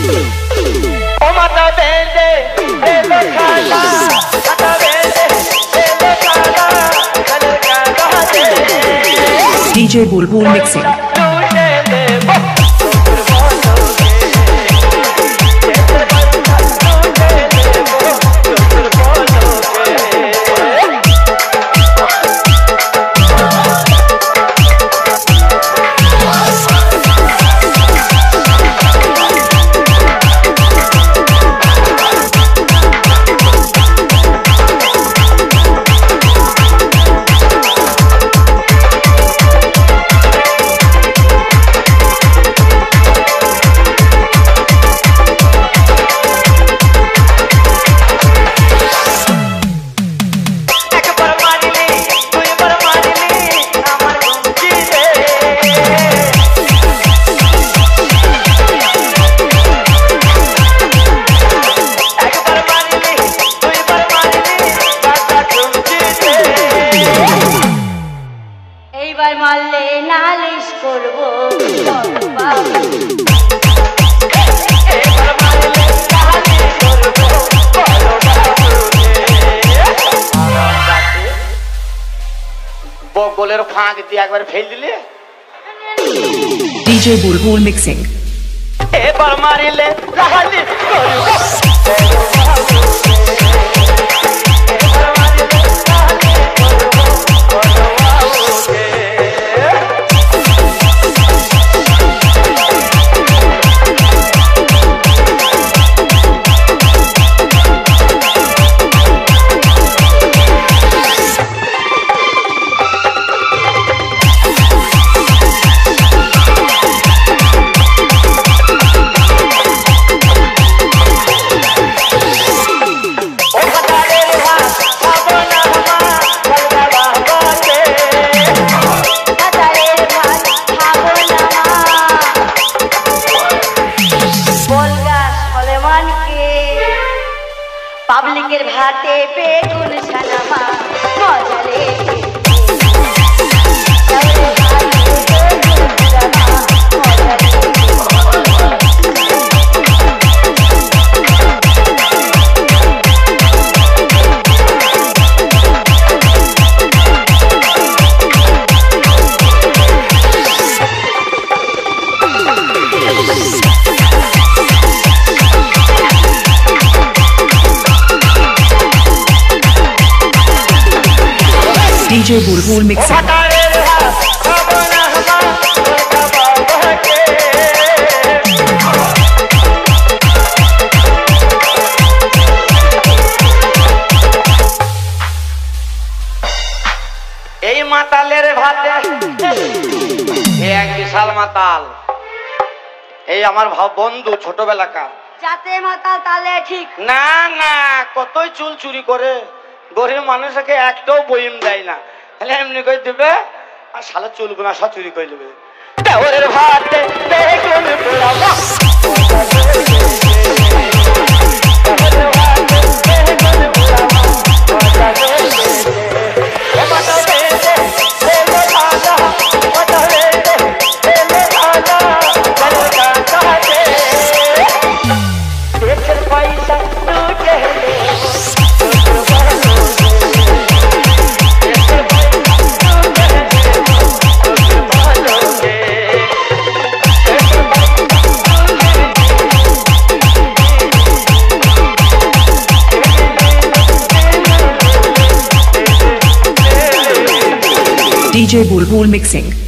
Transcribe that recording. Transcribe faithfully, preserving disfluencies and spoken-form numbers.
D J BulBul mixing. Bolero फांक दिया एक बार फेल दिले D J BulBul mixing. ए बार मारी ले रहली पब्लिकेर भाते बेगुन सनमा मजले D J BulBul mixing. এই মাতালের ভাতে এই এক বিশাল মাতাল এই আমার বন্ধু ছোটবেলাকার যাতে মাতাল তালে ঠিক না না কতই চুল চুরি করে গরিব মানুষকে একটাও বইম দেয় না তাহলে এমনি করে দেবে আর শালা চুলগুনা সব চুরি করে দেবে দেওরের ভাতে বেগুন পোড়াবো D J BulBul mixing.